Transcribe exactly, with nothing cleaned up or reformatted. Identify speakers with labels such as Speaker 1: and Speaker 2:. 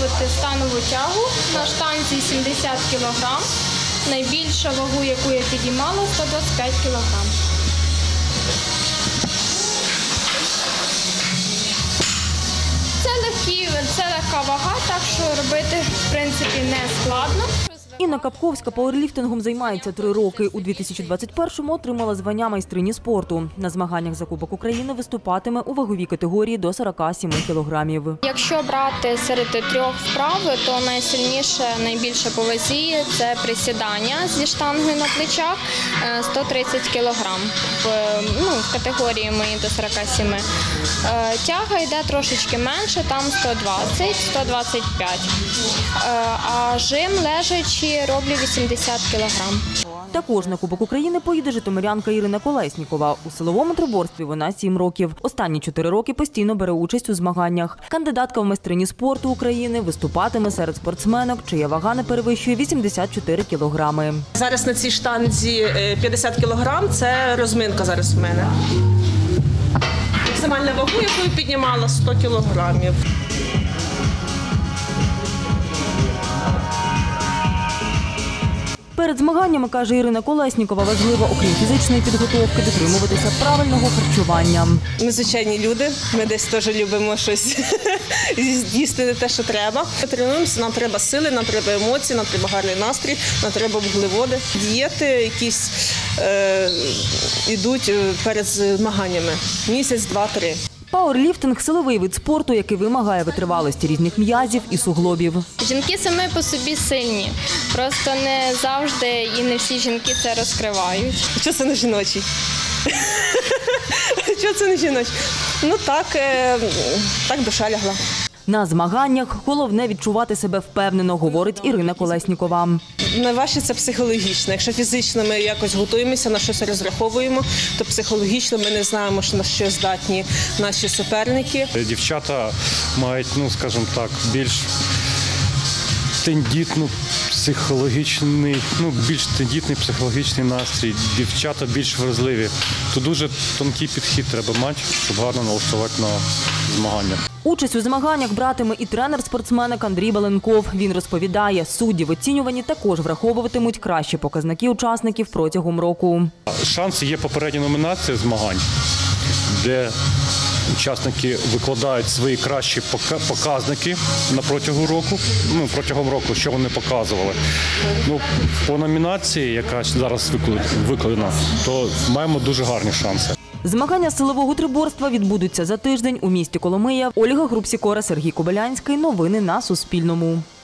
Speaker 1: виконувати станову тягу на штанці сімдесят кілограм. Найбільша вагу, яку я підіймала, сто двадцять п'ять кілограм. Це легкі, це легка вага, так що робити, в принципі, не складно.
Speaker 2: Інна Капковська пауерліфтингом займається три роки. У дві тисячі двадцять першому отримала звання майстрині спорту. На змаганнях за Кубок України виступатиме у ваговій категорії до сорока семи кілограмів.
Speaker 1: Якщо брати серед трьох вправ, то найсильніше, найбільше по вазі – це присідання зі штангою на плечах сто тридцять кілограм. В, ну, в категорії мої до сорока семи. Тяга йде трошечки менше, там сто двадцять - сто двадцять п'ять. А жим лежачи роблю вісімдесят кілограм.
Speaker 2: Також на Кубок України поїде житомирянка Ірина Колеснікова. У силовому триборстві вона сім років. Останні чотири роки постійно бере участь у змаганнях. Кандидатка в майстрині спорту України виступатиме серед спортсменок, чия вага не перевищує вісімдесят чотири кілограми.
Speaker 3: Зараз на цій штанзі п'ятдесят кілограм – це розминка зараз в мене. Максимальна вагу, яку я піднімала, сто кілограмів.
Speaker 2: Перед змаганнями, каже Ірина Колеснікова, важливо, окрім фізичної підготовки, дотримуватися правильного харчування.
Speaker 3: Ми звичайні люди, ми десь теж любимо щось з'їсти те, що треба. Ми тренуємося, нам треба сили, нам треба емоції, нам треба гарний настрій, нам треба вуглеводи. Дієти якісь е, йдуть перед змаганнями. Місяць, два, три.
Speaker 2: Пауерліфтинг – силовий вид спорту, який вимагає витривалості різних м'язів і суглобів.
Speaker 1: Жінки самі по собі сильні, просто не завжди і не всі жінки це розкривають.
Speaker 3: Що це не жіночий? Що це не жіночий? Ну так, так душа лягла.
Speaker 2: На змаганнях головне відчувати себе впевнено, говорить Ірина Колеснікова.
Speaker 3: Найважче – це психологічно. Якщо фізично ми якось готуємося, на щось розраховуємо, то психологічно ми не знаємо, на що здатні наші суперники.
Speaker 4: Дівчата мають, ну, скажімо так, більш тендітну психологічний, ну, більш тендітний психологічний настрій. Дівчата більш вразливі. Тут дуже тонкий підхід треба мати, щоб гарно налаштувати на змагання.
Speaker 2: Участь у змаганнях братиме і тренер спортсменок Андрій Баленков. Він розповідає, судді в оцінюванні також враховуватимуть кращі показники учасників протягом року.
Speaker 4: Шанси є попередні номінації змагань, де учасники викладають свої кращі показники на протягом року, ну, протягом року, що вони показували. Ну, по номінації, яка зараз викладена, то маємо дуже гарні шанси.
Speaker 2: Змагання силового триборства відбудуться за тиждень у місті Коломия. Ольга Грубсікора, Сергій Кобилянський. Новини на Суспільному.